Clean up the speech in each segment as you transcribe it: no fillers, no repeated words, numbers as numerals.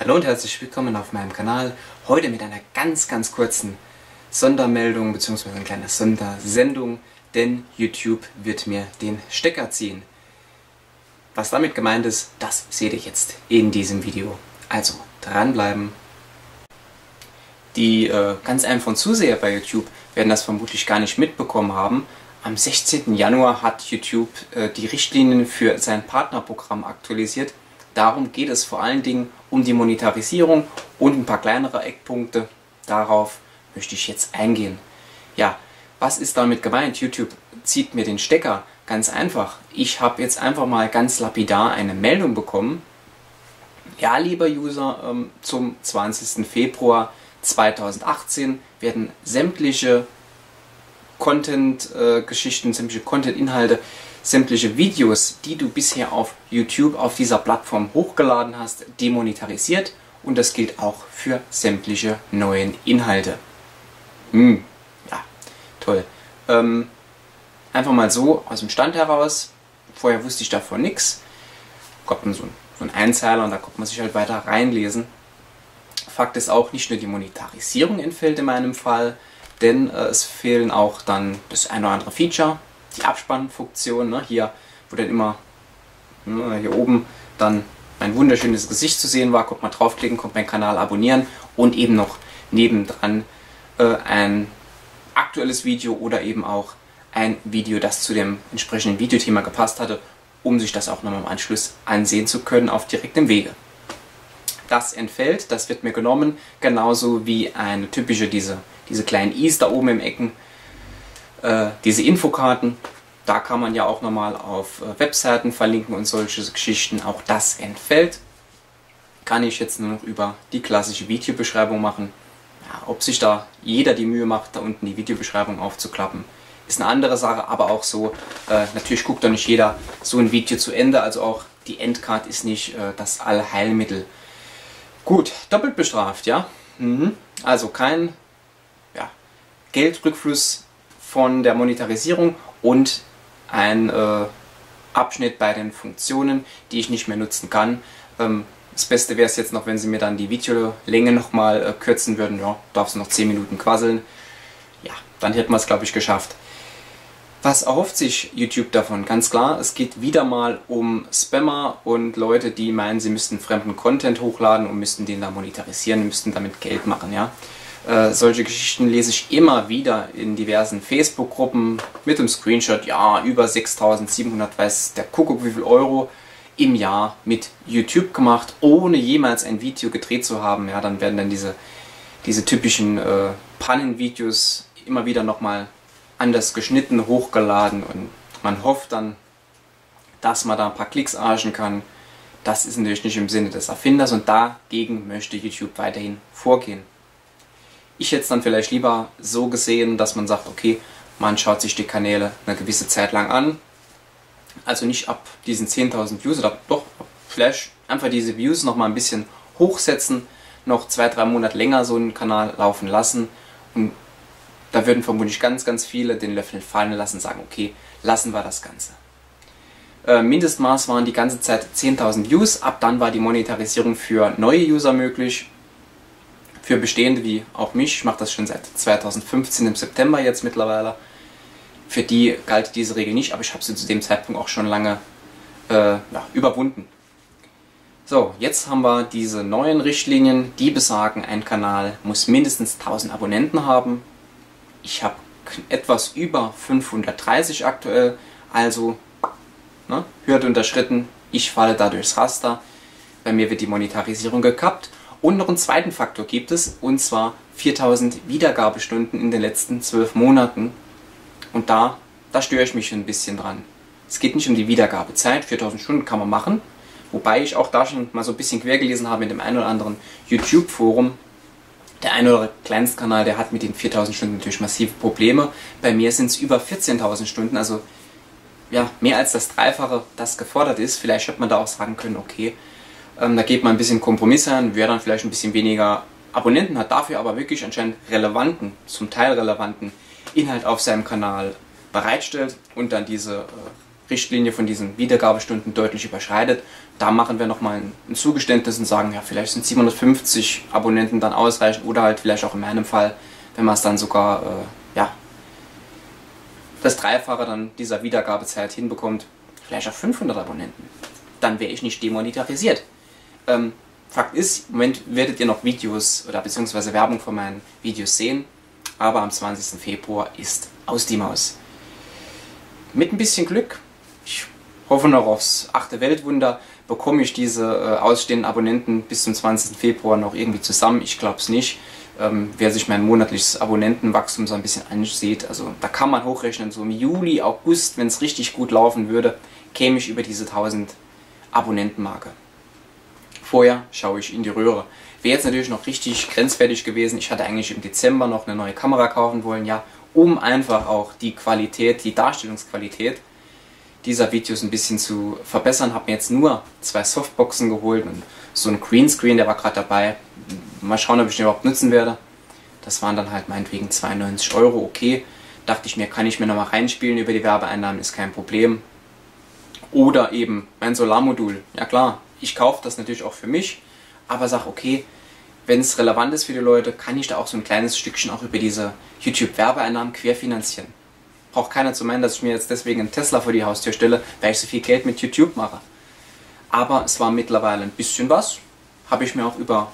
Hallo und herzlich willkommen auf meinem Kanal. Heute mit einer ganz kurzen Sondermeldung bzw. eine kleine Sondersendung, denn YouTube wird mir den Stecker ziehen. Was damit gemeint ist, das seht ihr jetzt in diesem Video. Also dranbleiben. Die ganz einfachen Zuseher bei YouTube werden das vermutlich gar nicht mitbekommen haben. Am 16. Januar hat YouTube die Richtlinien für sein Partnerprogramm aktualisiert. Darum geht es vor allen Dingen um die Monetarisierung und ein paar kleinere Eckpunkte. Darauf möchte ich jetzt eingehen. Ja, was ist damit gemeint? YouTube zieht mir den Stecker. Ganz einfach. Ich habe jetzt einfach mal ganz lapidar eine Meldung bekommen. Ja, lieber User, zum 20. Februar 2018 werden sämtliche Content-Geschichten, sämtliche Content-Inhalte, sämtliche Videos, die du bisher auf YouTube auf dieser Plattform hochgeladen hast, demonetarisiert, und das gilt auch für sämtliche neuen Inhalte. Ja, toll. Einfach mal so aus dem Stand heraus. Vorher wusste ich davon nichts. Kommt dann so ein Einzeiler und da kommt man sich halt weiter reinlesen. Fakt ist auch, nicht nur die Monetarisierung entfällt in meinem Fall, denn es fehlen auch dann das eine oder andere Feature, die Abspannfunktion, ne? Hier, wo dann immer hier oben dann mein wunderschönes Gesicht zu sehen war, kommt mal draufklicken, kommt meinen Kanal abonnieren und eben noch nebendran ein aktuelles Video oder eben auch ein Video, das zu dem entsprechenden Videothema gepasst hatte, um sich das auch nochmal im Anschluss ansehen zu können auf direktem Wege. Das entfällt, das wird mir genommen, genauso wie eine typische, diese kleinen I's da oben im Ecken, diese Infokarten. Da kann man ja auch nochmal auf Webseiten verlinken und solche Geschichten. Auch das entfällt. Kann ich jetzt nur noch über die klassische Videobeschreibung machen. Ja, ob sich da jeder die Mühe macht, da unten die Videobeschreibung aufzuklappen, ist eine andere Sache, aber auch so, natürlich guckt doch nicht jeder so ein Video zu Ende, also auch die Endcard ist nicht das Allheilmittel. Gut, doppelt bestraft, ja. Also kein Geldrückfluss von der Monetarisierung und ein Abschnitt bei den Funktionen, die ich nicht mehr nutzen kann. Das Beste wäre es jetzt noch, wenn sie mir dann die Videolänge nochmal kürzen würden. Ja, darfst du noch 10 Minuten quasseln. Ja, dann hätten wir es, glaube ich, geschafft. Was erhofft sich YouTube davon? Ganz klar, es geht wieder mal um Spammer und Leute, die meinen, sie müssten fremden Content hochladen und müssten den da monetarisieren, müssten damit Geld machen. Ja? Solche Geschichten lese ich immer wieder in diversen Facebook-Gruppen mit dem Screenshot, ja, über 6.700, weiß der Kuckuck wie viel Euro im Jahr mit YouTube gemacht, ohne jemals ein Video gedreht zu haben. Ja, dann werden dann diese typischen Pannenvideos immer wieder nochmal anders geschnitten, hochgeladen und man hofft dann, dass man da ein paar Klicks arschen kann. Das ist natürlich nicht im Sinne des Erfinders und dagegen möchte YouTube weiterhin vorgehen. Ich hätte es dann vielleicht lieber so gesehen, dass man sagt, okay, man schaut sich die Kanäle eine gewisse Zeit lang an, also nicht ab diesen 10.000 Views, oder doch vielleicht einfach diese Views noch mal ein bisschen hochsetzen, noch 2-3 Monate länger so einen Kanal laufen lassen, und da würden vermutlich ganz viele den Löffel fallen lassen und sagen, okay, lassen wir das Ganze. Mindestmaß waren die ganze Zeit 10.000 Views, ab dann war die Monetarisierung für neue User möglich. Für bestehende wie auch mich, ich mache das schon seit 2015 im September jetzt mittlerweile. Für die galt diese Regel nicht, aber ich habe sie zu dem Zeitpunkt auch schon lange überwunden. So, jetzt haben wir diese neuen Richtlinien, die besagen, ein Kanal muss mindestens 1000 Abonnenten haben. Ich habe etwas über 530 aktuell, also Hürde unterschritten, ich falle da durchs Raster, bei mir wird die Monetarisierung gekappt. Und noch einen zweiten Faktor gibt es, und zwar 4000 Wiedergabestunden in den letzten 12 Monaten. Und da störe ich mich ein bisschen dran. Es geht nicht um die Wiedergabezeit, 4000 Stunden kann man machen, wobei ich auch da schon mal so ein bisschen quer gelesen habe in dem einen oder anderen YouTube-Forum. Der eine oder andere Kleinstkanal, der hat mit den 4000 Stunden natürlich massive Probleme. Bei mir sind es über 14.000 Stunden, also ja, mehr als das Dreifache, das gefordert ist. Vielleicht hätte man da auch sagen können, okay, da geht man ein bisschen Kompromiss ein, wer dann vielleicht ein bisschen weniger Abonnenten hat, dafür aber wirklich anscheinend relevanten, zum Teil relevanten Inhalt auf seinem Kanal bereitstellt und dann diese Richtlinie von diesen Wiedergabestunden deutlich überschreitet. Da machen wir nochmal ein Zugeständnis und sagen, ja, vielleicht sind 750 Abonnenten dann ausreichend oder halt vielleicht auch in meinem Fall, wenn man es dann sogar, ja, das Dreifache dann dieser Wiedergabezeit hinbekommt, vielleicht auch 500 Abonnenten. Dann wäre ich nicht demonetarisiert. Fakt ist, im Moment werdet ihr noch Videos oder beziehungsweise Werbung von meinen Videos sehen, aber am 20. Februar ist aus die Maus. Mit ein bisschen Glück, ich hoffe noch aufs 8. Weltwunder, bekomme ich diese ausstehenden Abonnenten bis zum 20. Februar noch irgendwie zusammen. Ich glaube es nicht. Wer sich mein monatliches Abonnentenwachstum so ein bisschen ansieht, also da kann man hochrechnen, so im Juli, August, wenn es richtig gut laufen würde, käme ich über diese 1000 Abonnentenmarke. Vorher schaue ich in die Röhre. Wäre jetzt natürlich noch richtig grenzwertig gewesen. Ich hatte eigentlich im Dezember noch eine neue Kamera kaufen wollen, ja, um einfach auch die Qualität, die Darstellungsqualität dieser Videos ein bisschen zu verbessern. Habe mir jetzt nur 2 Softboxen geholt und so ein Greenscreen, der war gerade dabei. Mal schauen, ob ich den überhaupt nutzen werde. Das waren dann halt meinetwegen 92 €, okay. Dachte ich mir, kann ich mir nochmal reinspielen über die Werbeeinnahmen, ist kein Problem. Oder eben mein Solarmodul. Ja klar, ich kaufe das natürlich auch für mich, aber sage, okay, wenn es relevant ist für die Leute, kann ich da auch so ein kleines Stückchen auch über diese YouTube-Werbeeinnahmen querfinanzieren. Braucht keiner zu meinen, dass ich mir jetzt deswegen einen Tesla vor die Haustür stelle, weil ich so viel Geld mit YouTube mache. Aber es war mittlerweile ein bisschen was. Habe ich mir auch über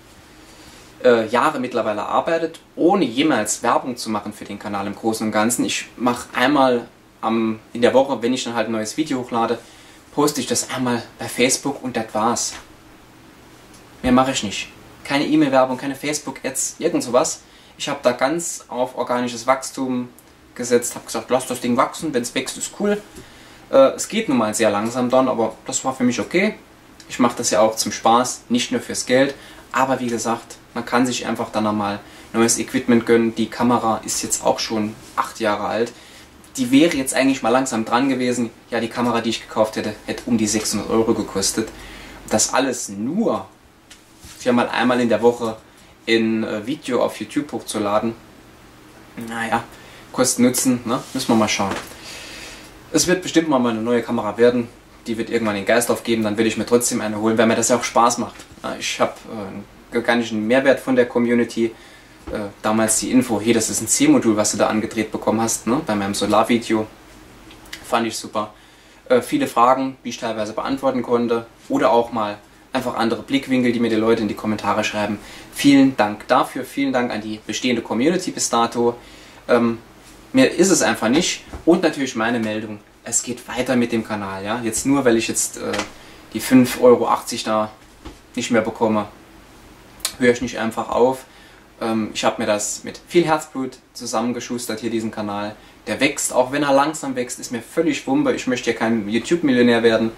Jahre mittlerweile erarbeitet, ohne jemals Werbung zu machen für den Kanal im Großen und Ganzen. Ich mache einmal in der Woche, wenn ich dann halt ein neues Video hochlade, poste ich das einmal bei Facebook und das war's. Mehr mache ich nicht. Keine E-Mail-Werbung, keine Facebook-Ads, irgend sowas. Ich habe da ganz auf organisches Wachstum gesetzt, habe gesagt, lass das Ding wachsen, wenn es wächst, ist cool. Es geht nun mal sehr langsam dann, aber das war für mich okay. Ich mache das ja auch zum Spaß, nicht nur fürs Geld. Aber wie gesagt, man kann sich einfach dann nochmal neues Equipment gönnen. Die Kamera ist jetzt auch schon 8 Jahre alt. Die wäre jetzt eigentlich mal langsam dran gewesen. Ja, die Kamera, die ich gekauft hätte, hätte um die 600 € gekostet. Das alles nur für mal einmal in der Woche ein Video auf YouTube hochzuladen. Naja, Kosten Nutzen, ne? Müssen wir mal schauen. Es wird bestimmt mal eine neue Kamera werden. Die wird irgendwann den Geist aufgeben, dann will ich mir trotzdem eine holen, weil mir das ja auch Spaß macht. Ich habe einen gigantischen Mehrwert von der Community. Damals die Info, hey, das ist ein C-Modul, was du da angedreht bekommen hast, ne? Bei meinem Solarvideo. Fand ich super. Viele Fragen, die ich teilweise beantworten konnte. Oder auch mal einfach andere Blickwinkel, die mir die Leute in die Kommentare schreiben. Vielen Dank dafür, vielen Dank an die bestehende Community bis dato. Mir ist es einfach nicht. Und natürlich meine Meldung, es geht weiter mit dem Kanal. Ja? Jetzt nur, weil ich jetzt die 5,80 € da nicht mehr bekomme, höre ich nicht einfach auf. Ich habe mir das mit viel Herzblut zusammengeschustert, hier diesen Kanal. Der wächst, auch wenn er langsam wächst, ist mir völlig Wumpe. Ich möchte ja kein YouTube-Millionär werden.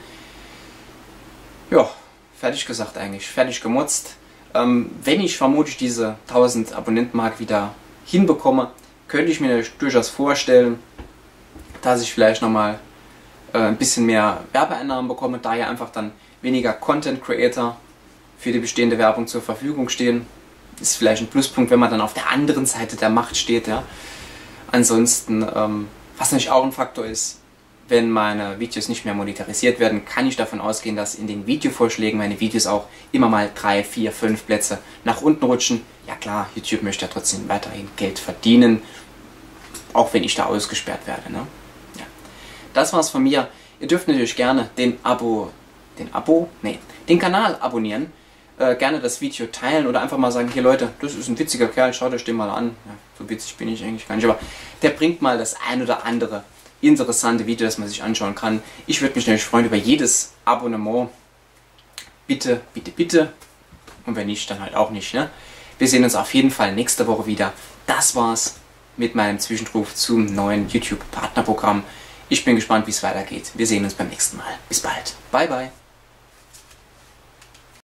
Ja, fertig gesagt eigentlich, fertig gemotzt. Wenn ich vermutlich diese 1000 Abonnentenmark wieder hinbekomme, könnte ich mir durchaus vorstellen, dass ich vielleicht nochmal ein bisschen mehr Werbeeinnahmen bekomme, da ja einfach dann weniger Content Creator für die bestehende Werbung zur Verfügung stehen. Ist vielleicht ein Pluspunkt, wenn man dann auf der anderen Seite der Macht steht. Ja. Ansonsten, was natürlich auch ein Faktor ist, wenn meine Videos nicht mehr monetarisiert werden, kann ich davon ausgehen, dass in den Videovorschlägen meine Videos auch immer mal 3, 4, 5 Plätze nach unten rutschen. Ja klar, YouTube möchte ja trotzdem weiterhin Geld verdienen, auch wenn ich da ausgesperrt werde. Ne? Ja. Das war's von mir. Ihr dürft natürlich gerne den Kanal abonnieren. Gerne das Video teilen oder einfach mal sagen, hier Leute, das ist ein witziger Kerl, schaut euch den mal an. Ja, so witzig bin ich eigentlich gar nicht, aber der bringt mal das ein oder andere interessante Video, das man sich anschauen kann. Ich würde mich natürlich freuen über jedes Abonnement. Bitte, bitte, bitte. Und wenn nicht, dann halt auch nicht. Ne? Wir sehen uns auf jeden Fall nächste Woche wieder. Das war's mit meinem Zwischenruf zum neuen YouTube-Partnerprogramm. Ich bin gespannt, wie es weitergeht. Wir sehen uns beim nächsten Mal. Bis bald. Bye, bye.